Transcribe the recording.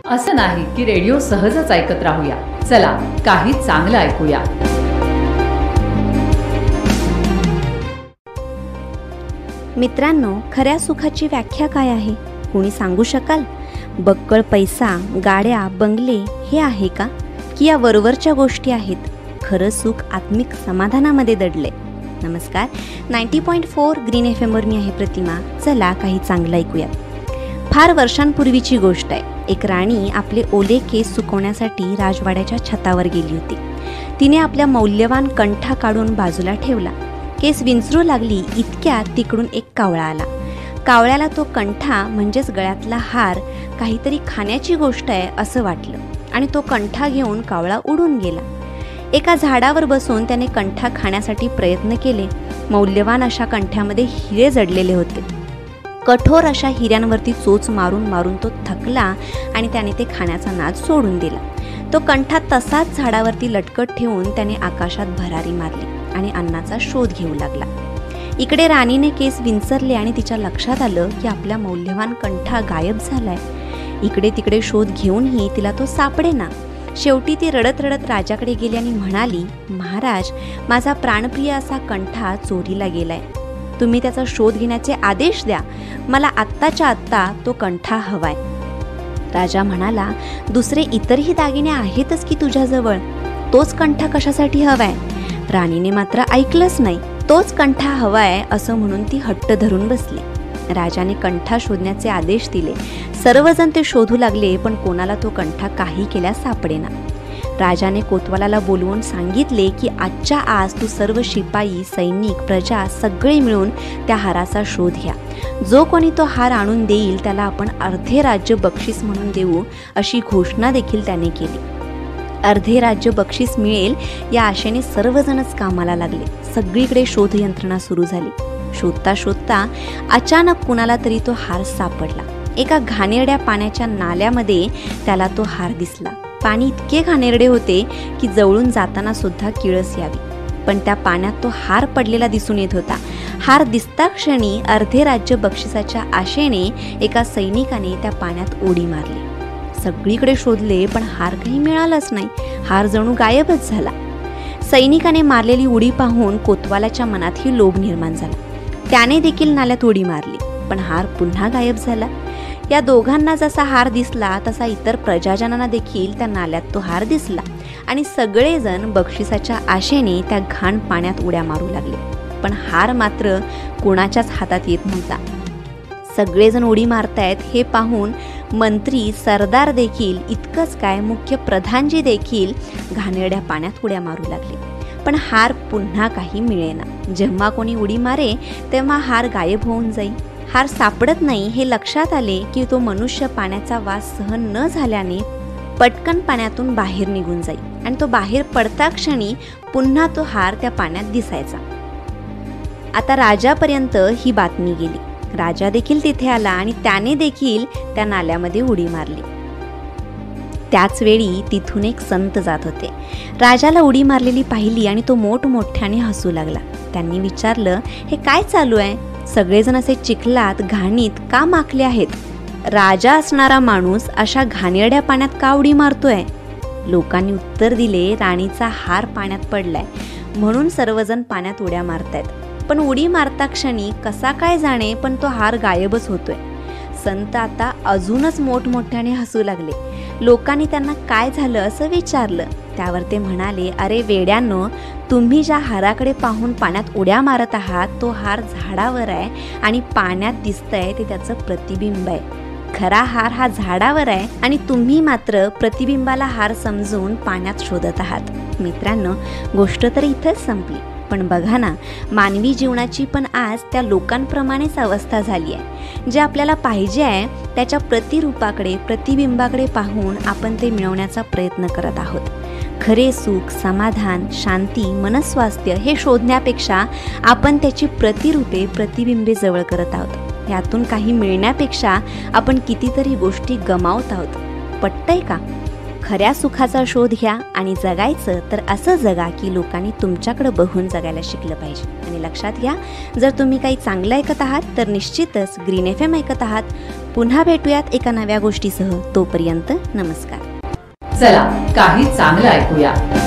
असं नाही की रेडिओ सहजच ऐकत राहूया. चला काही चांगलं ऐकूया. मित्रांनो, खऱ्या सुखाची व्याख्या काय आहे? कोणी सांगू शकाल? बक्कळ पैसा, गाड्या, बंगले हे आहे का? की या वरवरच्या गोष्टी आहेत? खरं सुख आत्मिक समाधानामध्ये दडले. नमस्कार, 90.4 ग्रीन FM वर मी आहे प्रतिमा. चला काही चांगलं ऐकूया. फार वर्षांपूर्वीची गोष्ट आहे. एक राणी आपले ओले केस सुकवण्यासाठी राजवाड्याच्या छतावर गेली होती. तिने आपल्या मौल्यवान कंठा काढून बाजूला ठेवला. केस विंचरू लागली इतक्यात तिकडून एक कावळा आला. कावळ्याला तो कंठा म्हणजेच गळ्यातला हार काहीतरी खाण्याची गोष्ट आहे असं वाटलं आणि तो कंठा घेऊन कावळा उडून गेला. एका झाडावर बसून त्याने कंठा खाण्यासाठी प्रयत्न केले. मौल्यवान अशा कंठ्यामध्ये हिरे जडलेले होते. कठोर अशा हिऱ्यांवरती चोच मारून मारून तो थकला आणि त्याने ते खाण्याचा नाद सोडून दिला. तो कंठा तसाच झाडावरती लटकत ठेवून त्याने आकाशात भरारी मारली आणि अन्नाचा शोध घेऊ लागला. इकडे राणीने केस विंचरले आणि तिच्या लक्षात आलं की आपला मौल्यवान कंठा गायब झालाय. इकडे तिकडे शोध घेऊनही तिला तो सापडेना. शेवटी ती रडत रडत राजाकडे गेली आणि म्हणाली, महाराज, माझा प्राणप्रिय असा कंठा चोरीला गेलाय. तुम्ही त्याचा शोध घेण्याचे आदेश द्या. मला आत्ताच्या आत्ता तो कंठा हवाय. राजा म्हणाला, दुसरे इतरही दागिने आहेतच की तुझ्याजवळ, तोच कंठा कशासाठी हवाय? राणीने मात्र ऐकलंच नाही. तोच कंठा हवाय असं म्हणून ती हट्ट धरून बसली. राजाने कंठा शोधण्याचे आदेश दिले. सर्वजण ते शोधू लागले, पण कोणाला तो कंठा काही केल्यास सापडेना. राजाने कोतवालाला बोलवून सांगितले की आजच्या आज तू सर्व शिपाई, सैनिक, प्रजा सगळे मिळून त्या हाराचा शोध घ्या. जो कोणी तो हार आणून देईल त्याला आपण अर्धे राज्य बक्षीस म्हणून देऊ अशी घोषणा देखील त्याने केली. अर्धे राज्य बक्षीस मिळेल या आशेने सर्वजणच कामाला लागले. सगळीकडे शोध यंत्रणा सुरू झाली. शोधता शोधता अचानक कुणाला तरी तो हार सापडला. एका घाणेरड्या पाण्याच्या नाल्यामध्ये त्याला तो हार दिसला. पाणी इतके घाणेरडे होते की जवळून जाताना सुद्धा किळस यावी. पण त्या पाण्यात तो हार पडलेला दिसून येत होता. हार दिसता क्षणी अर्धे राज्य बक्षिसाच्या आशेने एका सैनिकाने त्या पाण्यात उडी मारली. सगळीकडे शोधले पण हार काही मिळालाच नाही. हार जणू गायबच झाला. सैनिकाने मारलेली उडी पाहून कोतवालाच्या मनातही लोभ निर्माण झाला. त्याने देखील नाल्यात उडी मारली, पण हार पुन्हा गायब झाला. या दोघांना जसा हार दिसला तसा इतर प्रजाजनांना देखील त्या नाल्यात तो हार दिसला आणि सगळेजण बक्षिसाच्या आशेने त्या घाण पाण्यात उड्या मारू लागले. पण हार मात्र कोणाच्याच हातात येत नव्हता. सगळेजण उडी मारतायत हे पाहून मंत्री, सरदार देखील, इतकंच काय मुख्य प्रधानजी देखील घाणेरड्या पाण्यात उड्या मारू लागले. पण हार पुन्हा काही मिळेना. जेव्हा कोणी उडी मारे तेव्हा हार गायब होऊन जाई. हार सापडत नाही हे लक्षात आले की तो मनुष्य पाण्याचा वास सहन न झाल्याने पटकन पाण्यातून बाहेर निघून जाई आणि तो बाहेर पडता क्षणी पुन्हा तो हार त्या पाण्यात दिसायचा. आता राजापर्यंत ही बातमी गेली. राजा देखील तिथे आला आणि त्याने देखील त्या नाल्यामध्ये उडी मारली. त्याच वेळी तिथून एक संत जात होते. राजाला उडी मारलेली पाहिली आणि तो मोठमोठ्याने हसू लागला. त्यांनी विचारलं, हे काय चालू आहे? सगळेजण असे चिखलात, घाणीत का माखले आहेत? राजा असणारा माणूस अशा घाणेरड्या पाण्यात का उडी मारतोय? लोकांनी उत्तर दिले, राणीचा हार पाण्यात पडलाय म्हणून सर्वजण पाण्यात उड्या मारतायत. पण उडी मारता क्षणी कसा काय जाणे, पण तो हार गायबच होतोय. संत आता अजूनच मोठमोठ्याने हसू लागले. लोकांनी त्यांना काय झालं असं विचारलं. त्यावर ते म्हणाले, अरे वेड्यांनो, तुम्ही ज्या हाराकडे पाहून पाण्यात उड्या मारत आहात तो हार झाडावर आहे आणि पाण्यात दिसतंय ते त्याचं प्रतिबिंब आहे. खरा हार हा झाडावर आहे आणि तुम्ही मात्र प्रतिबिंबाला हार समजून पाण्यात शोधत आहात. मित्रांनो, गोष्ट तर इथंच संपली. पण बघा ना, मानवी जीवनाची पण आज त्या लोकांप्रमाणेच अवस्था झाली आहे. जे आपल्याला पाहिजे आहे त्याच्या प्रतिरूपाकडे, प्रतिबिंबाकडे पाहून आपण ते मिळवण्याचा प्रयत्न करत आहोत. खरे सुख, समाधान, शांती, मनस्वास्थ्य हे शोधण्यापेक्षा आपण त्याची प्रतिरूपे, प्रतिबिंबे जवळ करत आहोत. यातून काही मिळण्यापेक्षा आपण कितीतरी गोष्टी गमावत आहोत. पटतंय का? खऱ्या सुखाचा शोध घ्या आणि जगायचं तर असं जगा की लोकांनी तुमच्याकडे बघून जगायला शिकलं पाहिजे. आणि लक्षात घ्या, जर तुम्ही काही चांगलं ऐकत आहात तर निश्चितच ग्रीन FM ऐकत आहात. पुन्हा भेटूयात एका नव्या गोष्टीसह. तोपर्यंत नमस्कार. चला काही चांगलं ऐकूया.